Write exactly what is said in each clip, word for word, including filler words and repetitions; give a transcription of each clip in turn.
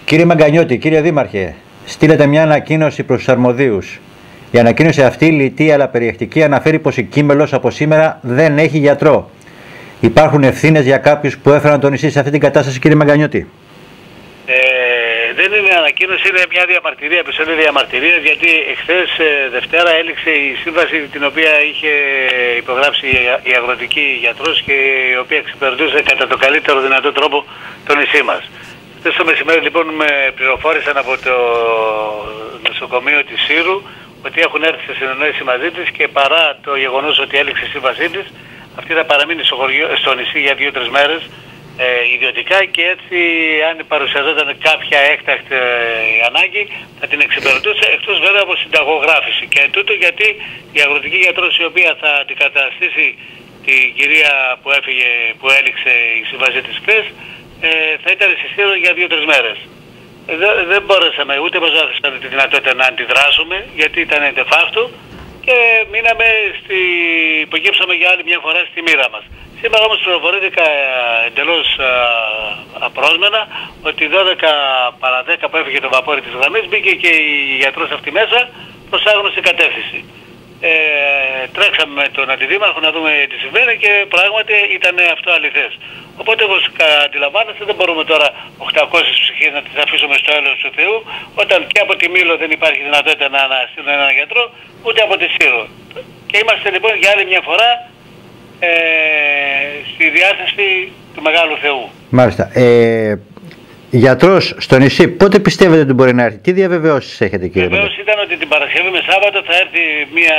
Κύριε Μαγκανιώτη, κύριε Δήμαρχε, στείλετε μια ανακοίνωση προς τους αρμοδίους. Η ανακοίνωση αυτή, λιτή αλλά περιεκτική, αναφέρει πως η Κίμελος από σήμερα δεν έχει γιατρό. Υπάρχουν ευθύνες για κάποιους που έφεραν το νησί σε αυτή την κατάσταση, κύριε Μαγκανιώτη? Ε, δεν είναι ανακοίνωση, είναι μια διαμαρτυρία, επεισόδιο διαμαρτυρίας, γιατί εχθές ε, Δευτέρα έληξε η σύμβαση την οποία είχε υπογράψει η αγροτική γιατρός και η οποία εξυπηρετούσε κατά το καλύτερο δυνατό τρόπο το νησί μας. Χθες το μεσημέρι λοιπόν με πληροφόρησαν από το νοσοκομείο της Σύρου ότι έχουν έρθει σε συνεννόηση μαζί της και παρά το γεγονός ότι έληξε η σύμβασή της, αυτή θα παραμείνει στο, χωριό, στο νησί για δύο τρεις μέρες ε, ιδιωτικά, και έτσι αν παρουσιαζόταν κάποια έκτακτη ε, ανάγκη θα την εξυπηρετούσε, εκτός βέβαια από συνταγογράφηση. Και τούτο γιατί η αγροτική γιατρός η οποία θα αντικαταστήσει την κυρία που έφυγε, που έληξε η σύμβασή της χθες, ε, θα ήταν στη Σύρο για δύο τρεις μέρες. Δεν, δεν μπορέσαμε, ούτε μας δώσαμε τη δυνατότητα να αντιδράσουμε, γιατί ήταν de facto, και μείναμε στη... υπογύψαμε για άλλη μια φορά στη μοίρα μας. Σήμερα όμως πληροφορήθηκα εντελώς α, απρόσμενα ότι δώδεκα παρά δέκα που έφυγε το βαπόρι της γραμμής μπήκε και η γιατρός αυτή μέσα προς άγνωστη κατεύθυνση. Ε, τρέξαμε με τον αντιδήμαρχο να δούμε τι συμβαίνει και πράγματι ήταν αυτό αληθές. Οπότε όπως αντιλαμβάνεστε δεν μπορούμε τώρα οκτακόσιες ψυχές να τις αφήσουμε στο έλεος του Θεού, όταν και από τη Μήλο δεν υπάρχει δυνατότητα να αναστείλουν έναν γιατρό, ούτε από τη Σύρο. Και είμαστε λοιπόν για άλλη μια φορά ε, στη διάθεση του Μεγάλου Θεού. Μάλιστα. Ε, γιατρός στο νησί, πότε πιστεύετε ότι μπορεί να έρθει? Τι διαβεβαιώσεις έχετε, κύριε? Βεβαίως ήταν ότι την Παρασκευή με Σάββατο θα έρθει μια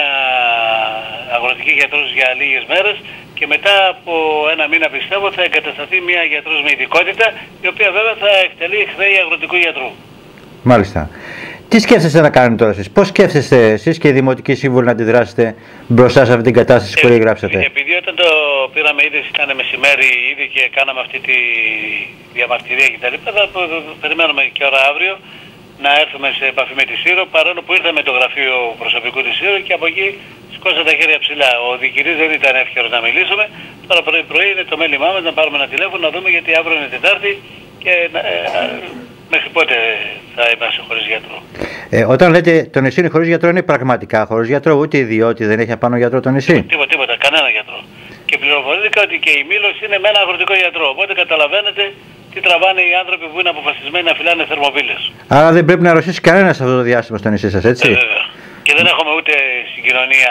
αγροτική γιατρός για λίγες μέρες και μετά από ένα μήνα πιστεύω θα εγκατασταθεί μια γιατρός με ειδικότητα, η οποία βέβαια θα εκτελεί χρέη αγροτικού γιατρού. Μάλιστα. Τι σκέφτεστε να κάνετε τώρα εσείς? Πώς σκέφτεστε εσείς και οι δημοτικοί σύμβουλοι να αντιδράσετε μπροστά σε αυτή την κατάσταση που περιγράψατε? Επειδή όταν το πήραμε ήδη, ήταν μεσημέρι ήδη και κάναμε αυτή τη διαμαρτυρία κτλ. Θα περιμένουμε και ώρα αύριο να έρθουμε σε επαφή με τη Σύρο, παρόλο που ήρθαμε το γραφείο προσωπικού της Σύρο και από εκεί σηκώσαμε τα χέρια ψηλά. Ο διοικητής δεν ήταν εύκολο να μιλήσουμε. Τώρα πρωί-πρωί είναι το μέλημά μας να πάρουμε ένα τηλέφωνο, να δούμε, γιατί αύριο είναι Τετάρτη και ε, μέχρι πότε θα είμαστε χωρίς γιατρό. Ε, όταν λέτε το νησί είναι χωρίς γιατρό, είναι πραγματικά χωρίς γιατρό? Ούτε ιδιώτη δεν έχει απάνω γιατρό το νησί? Τίποτα, τίποτα, κανένα γιατρό. Και πληροφορήθηκα ότι και η Μήλος είναι με ένα αγροτικό γιατρό. Οπότε καταλαβαίνετε τι τραβάνε οι άνθρωποι που είναι αποφασισμένοι να φυλάνε θερμοπύλες. Άρα δεν πρέπει να αρρωστήσει κανένα αυτό το διάστημα στο νησί σας, έτσι? Ε, βέβαια. Και δεν έχουμε ούτε συγκοινωνία.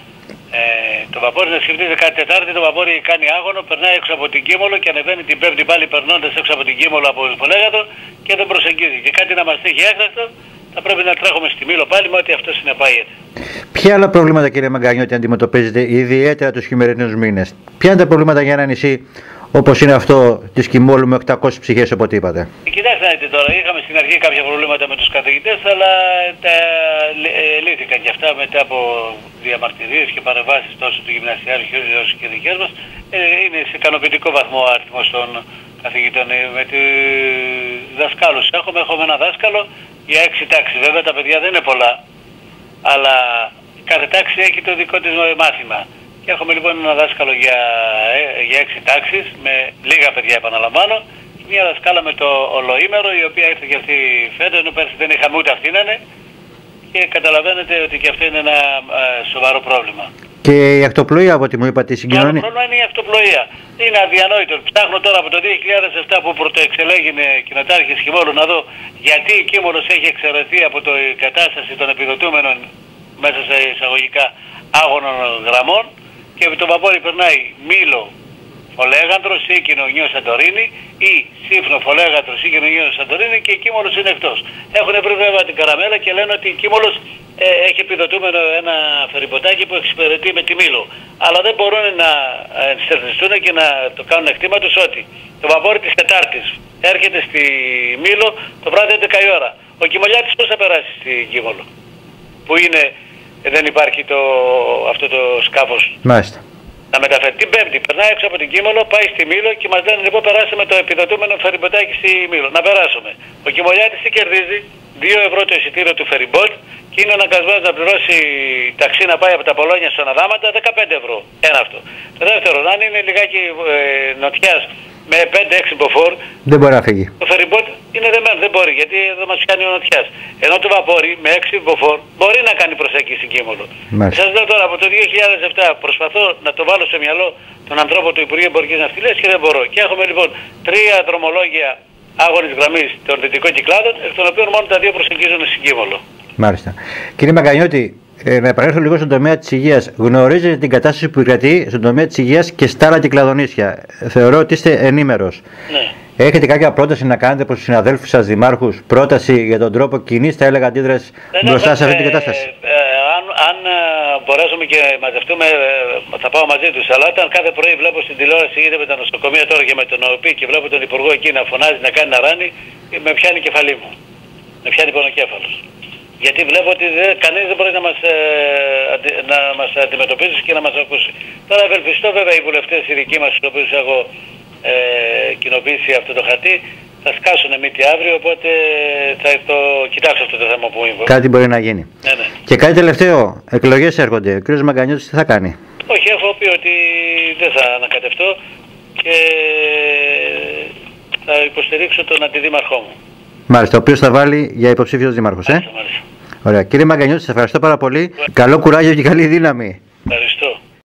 Ε, το βαπόρι, να σκεφτείτε, κάτι Τετάρτη το βαπόρι κάνει άγωνο, περνάει έξω από την Κίμολο και ανεβαίνει την Πέμπτη πάλι περνώντας έξω από την Κίμολο από Πολέγατο και δεν προσεγγίζει. Και κάτι να μας τύχει έκτακτο, θα πρέπει να τρέχουμε στη Μήλο πάλι με ό,τι αυτό συνεπάγεται. Ποια άλλα προβλήματα, κύριε Μαγκανιώτη, αντιμετωπίζετε ιδιαίτερα τους χειμερινούς μήνες? Ποια είναι τα προβλήματα για ένα νησί όπως είναι αυτό της Κιμόλου με οκτακόσιες ψυχές, όπως είπατε? Κοιτάξτε να δείτε τώρα, είχαμε στην αρχή κάποια προβλήματα με τους καθηγητές, αλλά τα λύθηκαν και αυτά μετά από διαμαρτυρίες και παρεμβάσεις τόσο του γυμνασιάρχη όσο και δικές μας. Ε, είναι σε ικανοποιητικό βαθμό ο αριθμός των καθηγητών. Με τη δασκάλους έχουμε, έχουμε ένα δάσκαλο για έξι τάξεις. Βέβαια τα παιδιά δεν είναι πολλά, αλλά κάθε τάξη έχει το δικό της μάθημα. Και έχουμε λοιπόν ένα δάσκαλο για, για έξι τάξεις, με λίγα παιδιά επαναλαμβάνω, και μια δασκάλα με το ολοήμερο, η οποία ήρθε και αυτή φέτος, ενώ πέρσι δεν είχαμε ούτε αυτή να είναι, και καταλαβαίνετε ότι και αυτό είναι ένα α, σοβαρό πρόβλημα. Και η ακτοπλοεία, από ό,τι μου είπατε, η συγκοινωνία? Το πρόβλημα είναι η ακτοπλοεία. Είναι αδιανόητο. Ψάχνω τώρα από το δύο χιλιάδες επτά που πρωτοεξελέγηνε κοινοτάρχης Κιμόλου να δω γιατί η Κίμολος έχει εξαιρεθεί από την κατάσταση των επιδοτούμενων μέσα σε εισαγωγικά άγωνων γραμμών. Και το βαπόρι περνάει Μήλο Φολέγαντρο, Σίκινο, Νιό Σαντορίνη, ή Σύφνο Φολέγαντρο, Σίκινο, Νιό Σαντορίνη, και η Κίμολος είναι εκτός. Έχουν βρει βέβαια την καραμέλα και λένε ότι η Κίμολος ε, έχει επιδοτούμενο ένα φεριμποτάκι που εξυπηρετεί με τη Μήλο. Αλλά δεν μπορούν να ενστερνιστούν και να το κάνουν εκτίματος ότι το βαπόρι της Τετάρτης έρχεται στη Μήλο το βράδυ έντεκα η ώρα. Ο Κιμολιάτης πώς θα περάσει στη Κίμολο, που είναι... δεν υπάρχει το, αυτό το σκάφος. Μάλιστα. Να μεταφέρει. Την Πέμπτη περνάει έξω από την Κίμολο, πάει στη Μήλο και μας λένε λοιπόν περάσουμε το επιδοτούμενο φεριμποτάκι στη Μήλο. Να περάσουμε. Ο Κιμολιάτης τι κερδίζει? δύο ευρώ το εισιτήριο του φεριμπότ και είναι αναγκασμένος να πληρώσει ταξί να πάει από τα Πολόνια στον Αδάματα δεκαπέντε ευρώ. Ένα αυτό. Το δεύτερο, αν είναι λιγάκι ε, νοτιάς με πέντε έξι μποφόρ. Δεν μπορεί να φύγει. Το φεριμπότ είναι δεμένο, δεν μπορεί, γιατί εδώ μας πιάνει ο νοτιάς. Ενώ το βαπόρι με έξι μποφόρ μπορεί να κάνει προσέγγιση Κίμολο. Σας λέω τώρα, από το δύο χιλιάδες επτά προσπαθώ να το βάλω στο μυαλό τον ανθρώπο του Υπουργείου Εμπορικής Ναυτιλίας και δεν μπορώ. Και έχουμε λοιπόν τρία δρομολόγια άγωνης γραμμής των δυτικών κυκλάδων, εκ των οποίων μόνο τα δύο προσεγγίζουν στην Κίμολο. Μάλιστα. Κύριε Μαγκανιώτη, ε, να επανέλθω λίγο στον τομέα της υγείας. Γνωρίζετε την κατάσταση που επικρατεί στον τομέα της υγείας και στα άλλα κυκλαδονήσια. Θεωρώ ότι είστε ενήμερος. Ναι. Έχετε κάποια πρόταση να κάνετε προς τους συναδέλφους σας δημάρχους, πρόταση για τον τρόπο κοινής, θα έλεγα, αντίδραση μπροστά σε αυτή την κατάσταση? Ε, ε, αν αν ε, μπορέσουμε και μαζευτούμε, ε, θα πάω μαζί τους. Αλλά όταν κάθε πρωί βλέπω στην τηλεόραση, είτε με τα νοσοκομεία τώρα και με τον ΟΕΠ και βλέπω τον Υπουργό εκεί να φωνάζει, να κάνει να ράνει, με πιάνει η κεφαλή μου. Με πιάνει πονοκέφαλος. Γιατί βλέπω ότι δεν, κανείς δεν μπορεί να μας, ε, αντι, να μας αντιμετωπίσει και να μας ακούσει. Τώρα ευελπιστώ βέβαια οι βουλευτές οι δικοί μας, τους οποίους έχω ε, κοινοποιήσει αυτό το χαρτί, θα σκάσουν μύτη αύριο, οπότε θα το κοιτάξω αυτό το θέμα που είμαι. Κάτι μπορεί να γίνει. Ναι, ναι. Και κάτι τελευταίο, εκλογές έρχονται. Ο κ. Μαγκανιώτης τι θα κάνει? Όχι, έχω πει ότι δεν θα ανακατευτώ και θα υποστηρίξω τον αντιδήμαρχό μου. Μάλιστα, ο οποίος θα βάλει για υποψήφιος δήμαρχος, ε? Μάλιστα, μάλιστα. Ωραία. Κύριε Μαγκανιώτη, σας ευχαριστώ πάρα πολύ. Καλό κουράγιο και καλή δύναμη.